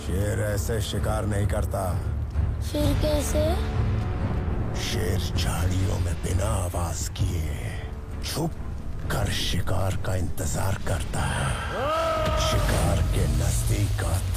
शेर ऐसे शिकार नहीं करता। फिर कैसे? शेर झाड़ियों में बिना आवाज किए छुप कर शिकार का इंतजार करता है। शिकार के नजदीक आता